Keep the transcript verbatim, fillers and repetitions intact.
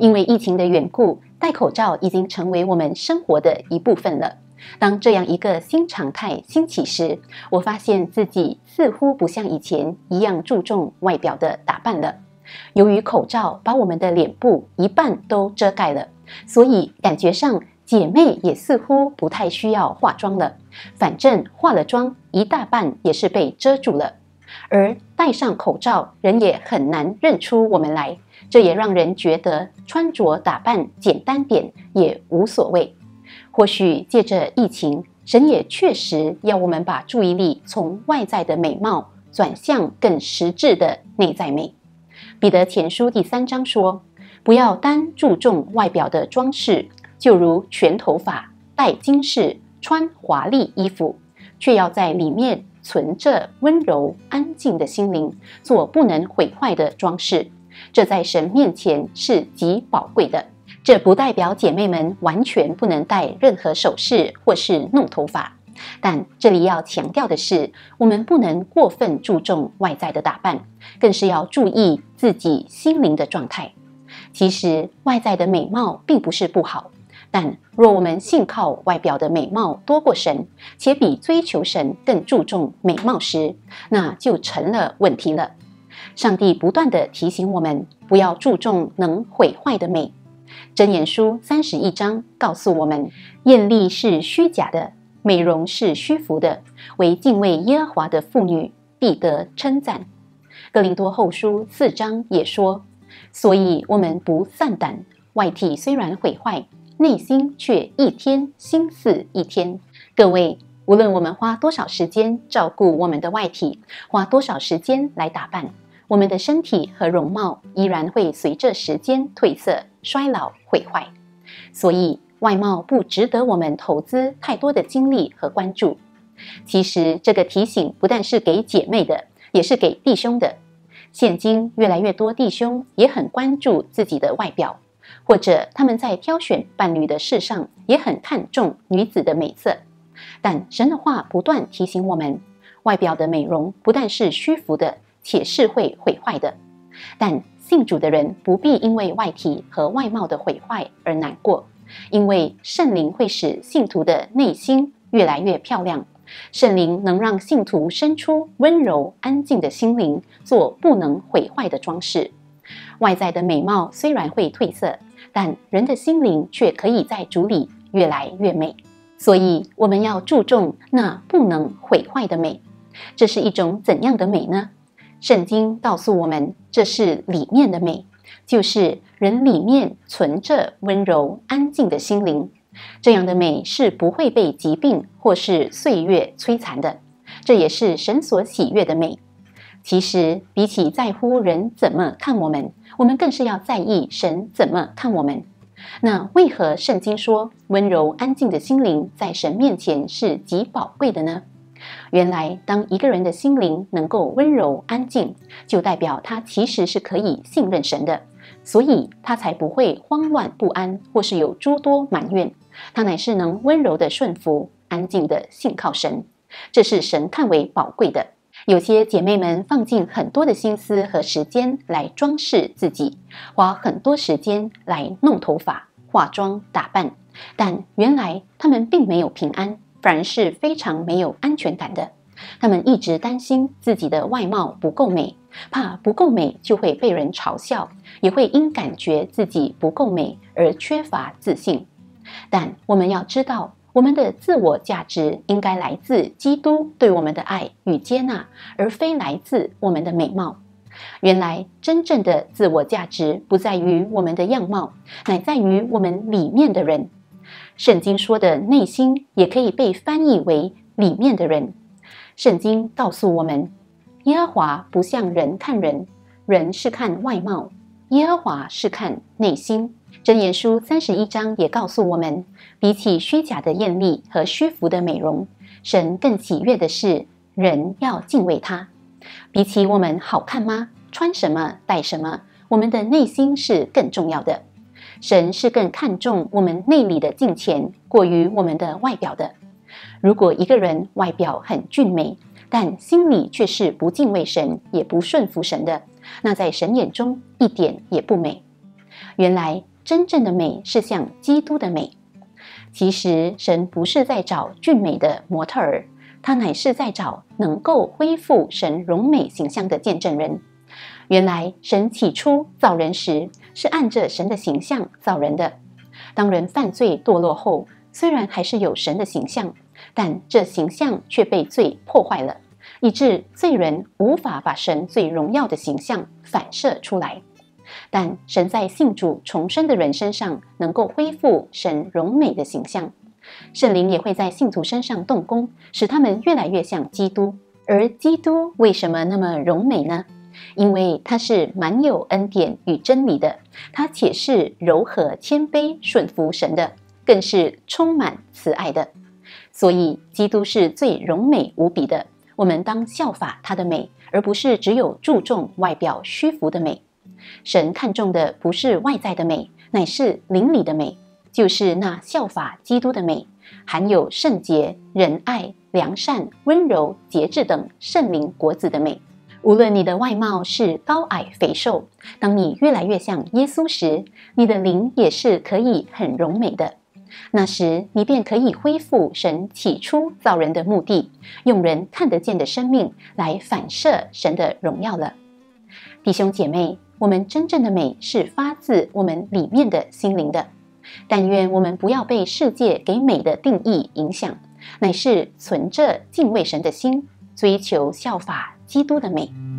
因为疫情的缘故，戴口罩已经成为我们生活的一部分了。当这样一个新常态兴起时，我发现自己似乎不像以前一样注重外表的打扮了。由于口罩把我们的脸部一半都遮盖了，所以感觉上姐妹也似乎不太需要化妆了，反正化了妆一大半也是被遮住了。而戴上口罩，人也很难认出我们来，这也让人觉得穿着打扮简单点也无所谓。或许借着疫情，神也确实要我们把注意力从外在的美貌转向更实质的内在美。彼得前书第三章说，不要单注重外表的装饰，就如全头发、戴金饰、穿华丽衣服，却要在里面存着温柔安静的心灵，做不能毁坏的装饰，这在神面前是极宝贵的。这不代表姐妹们完全不能戴任何首饰或是弄头发，但这里要强调的是，我们不能过分注重外在的打扮，更是要注意自己心灵的状态。其实外在的美貌并不是不好，但若我们信靠外表的美貌多过神，且比追求神更注重美貌时，那就成了问题了。上帝不断地提醒我们，不要注重能毁坏的美。箴言书三十一章告诉我们，艳丽是虚假的，美容是虚浮的，唯敬畏耶和华的妇女必得称赞。哥林多后书四章也说，所以我们不散胆，外体虽然毁坏，内心却一天新似一天。各位，无论我们花多少时间照顾我们的外体，花多少时间来打扮，我们的身体和容貌依然会随着时间褪色、衰老、毁坏。所以外貌不值得我们投资太多的精力和关注。其实这个提醒不但是给姐妹的，也是给弟兄的。现今越来越多弟兄也很关注自己的外表，或者他们在挑选伴侣的事上也很看重女子的美色。但神的话不断提醒我们，外表的美容不但是虚浮的，且是会毁坏的。但信主的人不必因为外体和外貌的毁坏而难过，因为圣灵会使信徒的内心越来越漂亮。圣灵能让信徒生出温柔安静的心灵，做不能毁坏的装饰。外在的美貌虽然会褪色，但人的心灵却可以在主里越来越美。所以我们要注重那不能毁坏的美。这是一种怎样的美呢？圣经告诉我们，这是里面的美，就是人里面存着温柔安静的心灵。这样的美是不会被疾病或是岁月摧残的，这也是神所喜悦的美。其实比起在乎人怎么看我们，我们更是要在意神怎么看我们。那为何圣经说温柔安静的心灵在神面前是极宝贵的呢？原来当一个人的心灵能够温柔安静，就代表他其实是可以信任神的，所以他才不会慌乱不安，或是有诸多埋怨。他乃是能温柔的顺服，安静的信靠神，这是神看为宝贵的。有些姐妹们放进很多的心思和时间来装饰自己，花很多时间来弄头发、化妆、打扮，但原来她们并没有平安，反而是非常没有安全感的。她们一直担心自己的外貌不够美，怕不够美就会被人嘲笑，也会因感觉自己不够美而缺乏自信。但我们要知道，我们的自我价值应该来自基督对我们的爱与接纳，而非来自我们的美貌。原来真正的自我价值不在于我们的样貌，乃在于我们里面的人。圣经说的内心也可以被翻译为里面的人。圣经告诉我们，耶和华不像人看人，人是看外貌，耶和华是看内心。箴言书三十一章也告诉我们，比起虚假的艳丽和虚浮的美容，神更喜悦的是人要敬畏他。比起我们好看吗？穿什么戴什么，我们的内心是更重要的。神是更看重我们内里的敬虔，过于我们的外表的。如果一个人外表很俊美，但心里却是不敬畏神，也不顺服神的，那在神眼中一点也不美。原来真正的美是像基督的美。其实神不是在找俊美的模特儿，他乃是在找能够恢复神荣美形象的见证人。原来神起初造人时是按着神的形象造人的，当人犯罪堕落后，虽然还是有神的形象，但这形象却被罪破坏了，以致罪人无法把神最荣耀的形象反射出来。但神在信主重生的人身上能够恢复神荣美的形象，圣灵也会在信徒身上动工，使他们越来越像基督。而基督为什么那么荣美呢？因为他是满有恩典与真理的，他且是柔和谦卑顺服神的，更是充满慈爱的。所以基督是最荣美无比的，我们当效法他的美，而不是只有注重外表虚浮的美。神看重的不是外在的美，乃是灵里的美，就是那效法基督的美，含有圣洁、仁爱、良善、温柔、节制等圣灵果子的美。无论你的外貌是高矮肥瘦，当你越来越像耶稣时，你的灵也是可以很荣美的。那时你便可以恢复神起初造人的目的，用人看得见的生命来反射神的荣耀了。弟兄姐妹，我们真正的美是发自我们里面的心灵的，但愿我们不要被世界给美的定义影响，乃是存着敬畏神的心，追求效法基督的美。